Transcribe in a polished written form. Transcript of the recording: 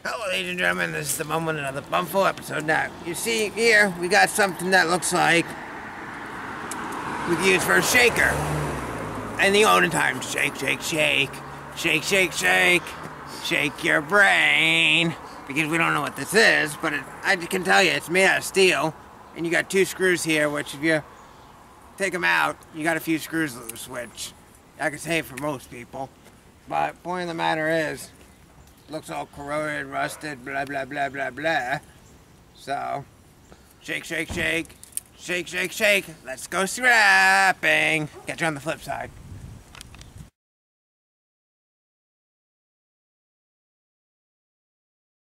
Hello, ladies and gentlemen, this is the moment of another Bumful episode. Now, you see here, we got something that looks like we can use for a shaker. In the olden times, shake, shake, shake, shake, shake, shake, shake your brain. Because we don't know what this is, but I can tell you it's made out of steel. And you got two screws here, which if you take them out, you got a few screws loose, which I could say for most people. But point of the matter is, looks all corroded, rusted, blah, blah, blah, blah, blah. So, shake, shake, shake, shake, shake, shake. Let's go scrapping. Catch you on the flip side.